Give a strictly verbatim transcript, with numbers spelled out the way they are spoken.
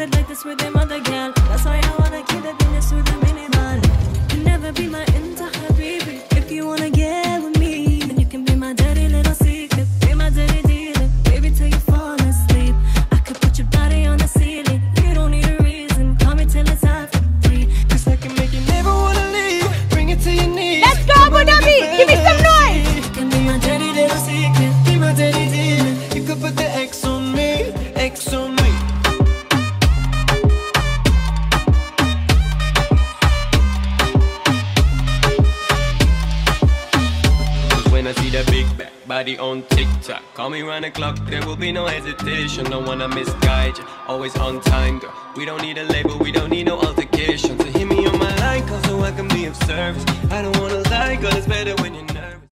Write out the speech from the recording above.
it like this with them other girl. That's why I wanna keep the business with the minimal. You never be my into habibi. If you wanna get with me, then you can be my dirty little secret. Be my dirty dealer, baby, till you fall asleep. I could put your body on the ceiling. You don't need a reason, call me till it's after three. Cause I can make you never wanna leave. Bring it to your knees. Let's go, Abu Dhabi! Give me some noise! You can be my dirty little secret. Be my dirty dealer. You could put the X on me, X on me. When I see the big back body on TikTok, call me round the clock, there will be no hesitation. Don't wanna misguide you, always on time, girl. We don't need a label, we don't need no altercation. So hit me on my line, cause so I can be of service. I don't wanna lie, girl, it's better when you're